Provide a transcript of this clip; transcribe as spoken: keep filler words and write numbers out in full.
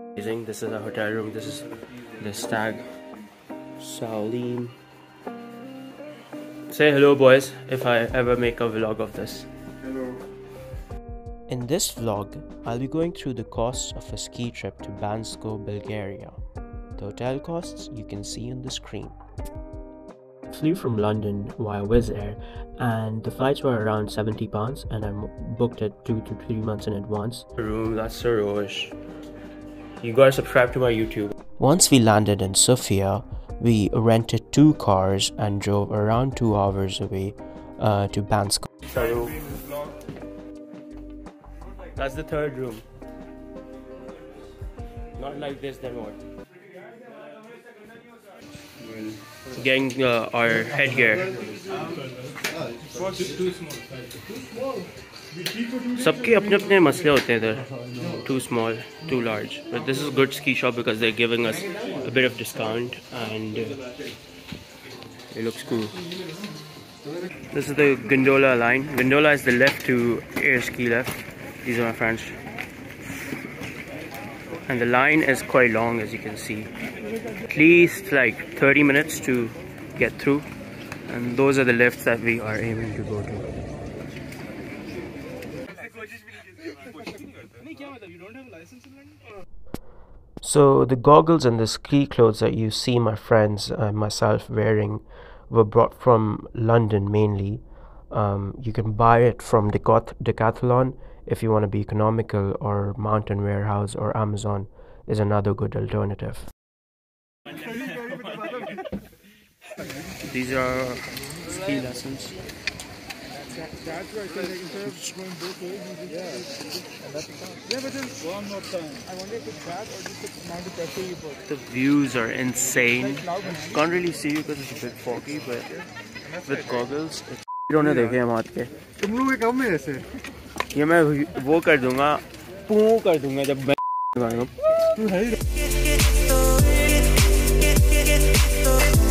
This is a hotel room. This is the stag. Salim. Say hello, boys, if I ever make a vlog of this. Hello. In this vlog, I'll be going through the costs of a ski trip to Bansko, Bulgaria. The hotel costs you can see on the screen. I flew from London via Wizz Air, and the flights were around seventy pounds, and I booked it two to three months in advance. Room, that's so rubbish. You gotta subscribe to my YouTube. Once we landed in Sofia, we rented two cars and drove around two hours away uh, to Bansko. Hello. That's the third room. Not like this, then what? Getting uh, our headgear. सबके अपने अपने मसले होते हैं इधर. Too small, too large. But this is a good ski shop because they're giving us a bit of discount and uh, it looks cool. This is the gondola line. Gondola is the left to air ski left. These are my friends. And the line is quite long, as you can see. At least like thirty minutes to get through. And those are the lifts that we are aiming to go to. So the goggles and the ski clothes that you see my friends and myself wearing were brought from London mainly. Um, you can buy it from Decath Decathlon if you want to be economical, or Mountain Warehouse or Amazon is another good alternative. These are ski lessons. That's right. So instead of going both ways, you just yeah. Yeah, but then one more time. I wonder if it's that or just the amount of pressure you put. The views are insane. Can't really see you because it's a bit foggy, but with goggles, it's. You don't know देखे हम हाथ के. तुम लोग एक कम है ऐसे. ये मैं वो कर दूँगा, पू कर दूँगा जब मैं. तू है.